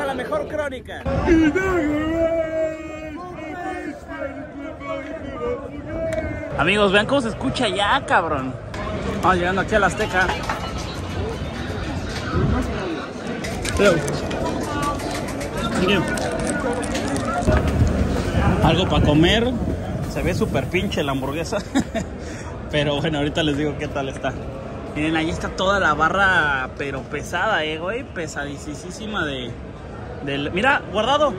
la mejor crónica. Amigos, vean cómo se escucha ya, cabrón. Vamos llegando aquí a la Azteca. Algo para comer. Se ve súper pinche la hamburguesa. Pero bueno, ahorita les digo qué tal está. Miren, ahí está toda la barra, pero pesada, güey. Pesadísima Mira, Guardado.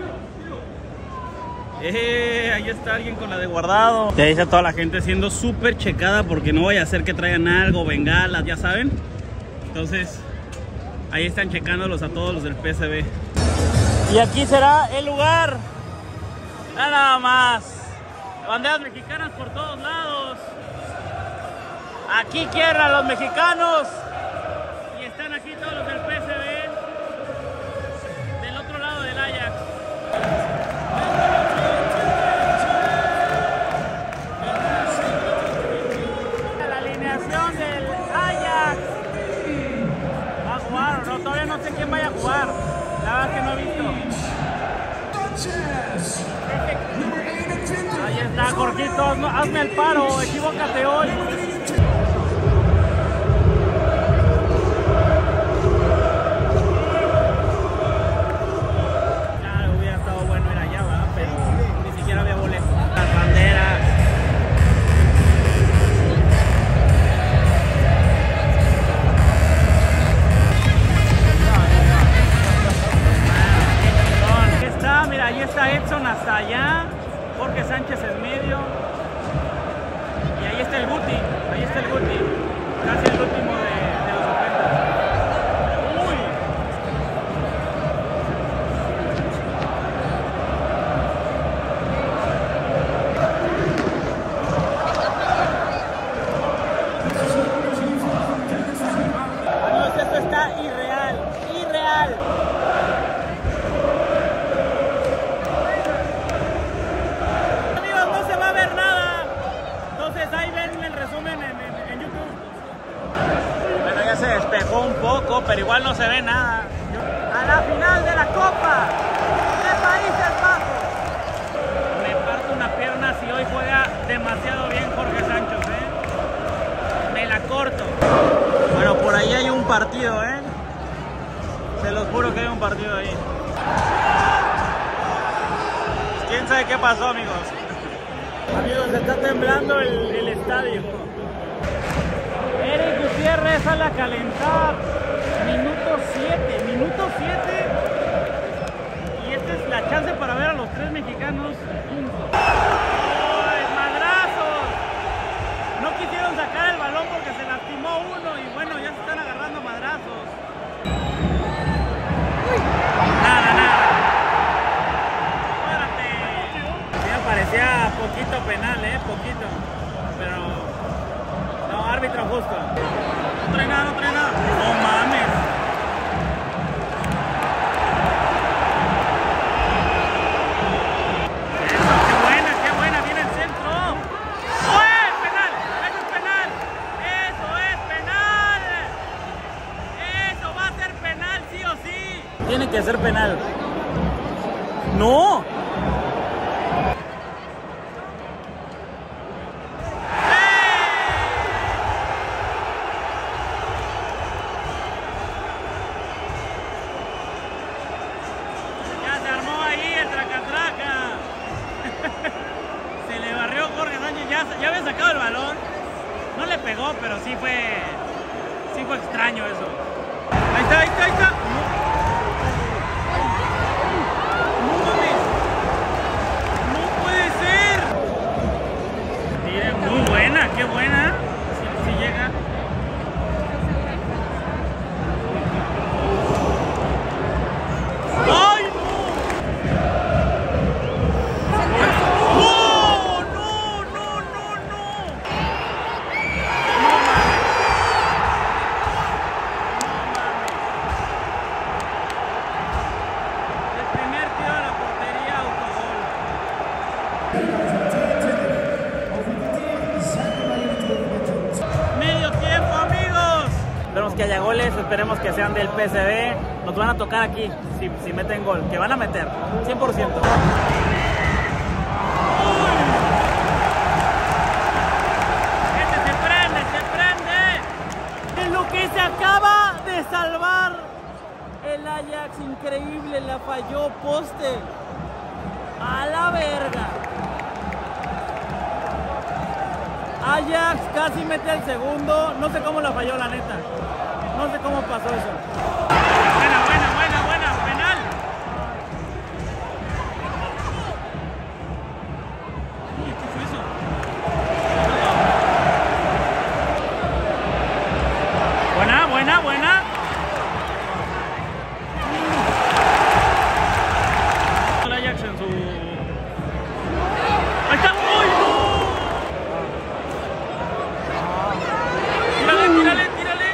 Ahí está alguien con la de Guardado. Y ahí está toda la gente siendo súper checada porque no vaya a ser que traigan algo, bengalas, ya saben. Entonces, ahí están checándolos a todos los del PSV. Y aquí será el lugar. Nada más. Banderas mexicanas por todos lados. Aquí quieren a los mexicanos. Y están aquí todos los del PSV. Del otro lado del Ajax. La alineación del Ajax. ¿Va a jugar o no? Todavía no sé quién vaya a jugar. La verdad que no he visto. Ahí está, Jorgito. Hazme el paro. Equivócate hoy. Edson hasta allá, Jorge Sánchez en medio y ahí está el Guti, casi el último de los suplentes. Uy. Amigos, esto está irreal. Se despejó un poco, pero igual no se ve nada. A la final de la Copa de Países Bajos. Me parto una pierna si hoy juega demasiado bien Jorge Sánchez, Me la corto. Bueno, por ahí hay un partido, Se los juro que hay un partido ahí. ¿Quién sabe qué pasó, amigos? Amigos, está temblando el estadio. Eric Gutiérrez sale a calentar. Minuto 7. Y esta es la chance para ver a los tres mexicanos juntos. ¡Ay, madrazos! No quisieron sacar el balón porque se lastimó uno y bueno, ya se están agarrando madrazos. Nada. Espérate. Sí me parecía poquito penal, poquito. Pero... árbitro justo. No trae nada. No mames. Qué buena, viene el centro. ¡Oh, penal! ¡Eso es penal! ¡Eso va a ser penal sí o sí! Tiene que ser penal. ¡No! Ya había sacado el balón, no le pegó, pero sí fue extraño eso. Ahí está. No mames, no puede ser. Miren, muy buena, qué buena. Si llega. ¡Ay, esperemos que sean del PSV. Nos van a tocar aquí si meten gol, que van a meter, 100%. Se acaba de salvar el Ajax, increíble, la falló poste a la verga. Ajax casi mete el segundo, no sé cómo la falló la neta, no sé cómo pasó eso. Buena, penal. Uy, ¿qué fue eso? Buena. El Ajax en su... ¡Ahí está! ¡Uy! ¡Tírale!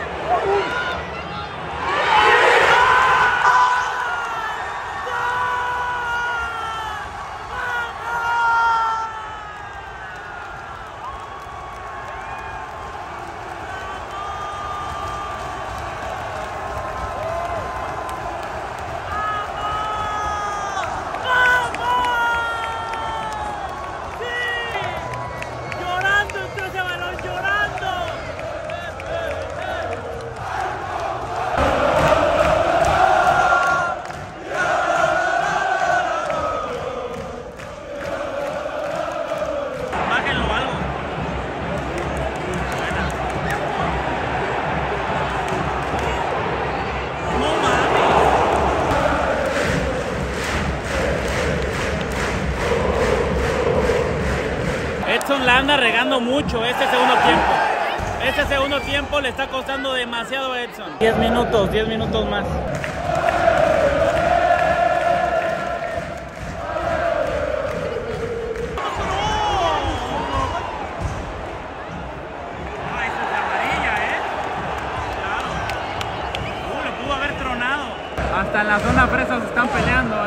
Edson la anda regando mucho este segundo tiempo. Este segundo tiempo le está costando demasiado a Edson. 10 minutos más. Esa es amarilla, Claro. Lo pudo haber tronado. Hasta en la zona fresa se están peleando,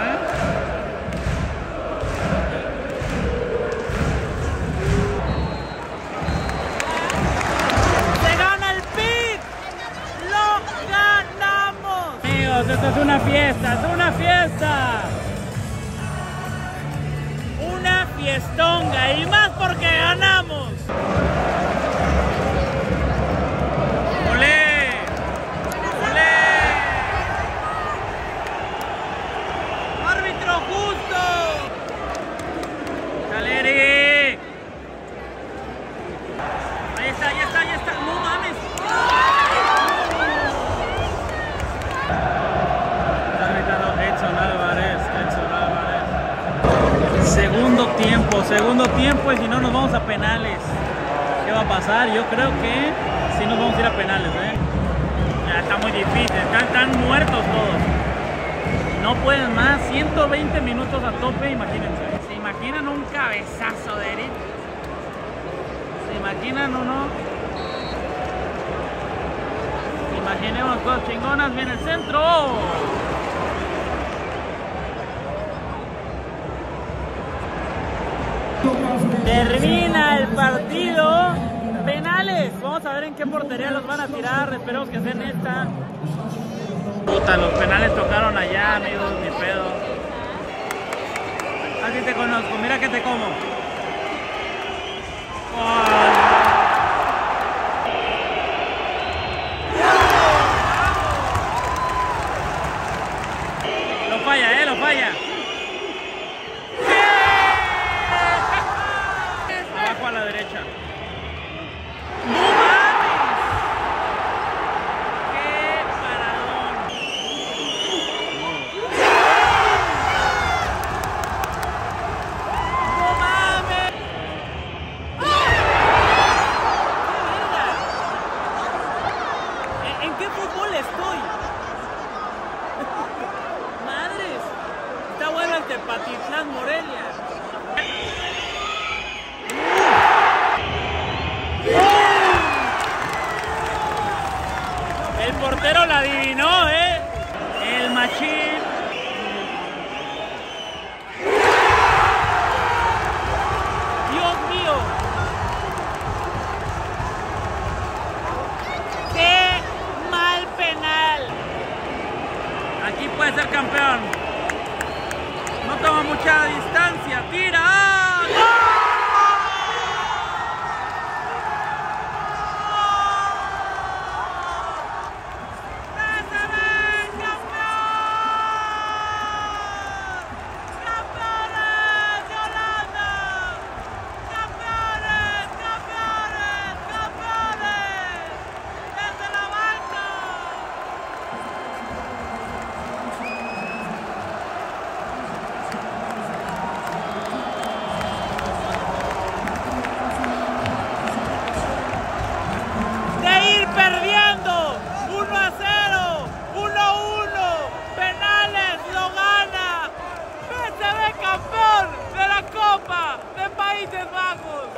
Esto es una fiesta, una fiestonga, y más porque ganamos. ¡Olé! ¡Árbitro justo! ¡Dale, Eric! Ahí está, no mames. Segundo tiempo y si no nos vamos a penales. ¿Qué va a pasar? Yo creo que sí nos vamos a ir a penales, Ya está muy difícil, están muertos todos. No pueden más, 120 minutos a tope, imagínense. ¿Se imaginan un cabezazo de Eric? ¿Se imaginan uno? Imaginemos cosas chingonas, viene el centro. Termina el partido. Penales. Vamos a ver en qué portería los van a tirar. Esperemos que sea en esta. Puta, los penales tocaron allá, amigos, ni pedo. Así te conozco, mira que te como. Lo falla, lo falla. Abajo a la derecha. Patitlán, Morelia. El portero la adivinó, el machín. Dios mío. Qué mal penal. aquí puede ser campeón. No toma mucha distancia, tira. ¡Ah! ¡Gol! Perdiendo 1-0, 1-1, penales, lo gana. PSV campeón de la Copa de Países Bajos.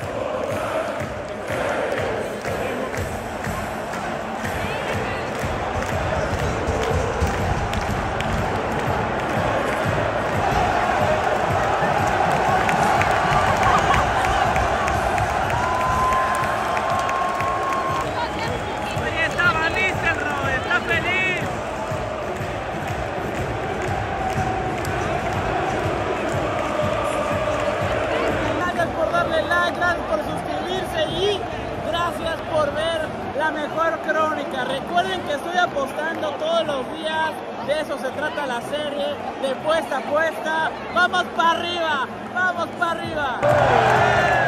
Gracias por suscribirse y gracias por ver la mejor crónica. Recuerden que estoy apostando todos los días, de eso se trata la serie, de puesta a puesta. ¡Vamos para arriba! ¡Vamos para arriba!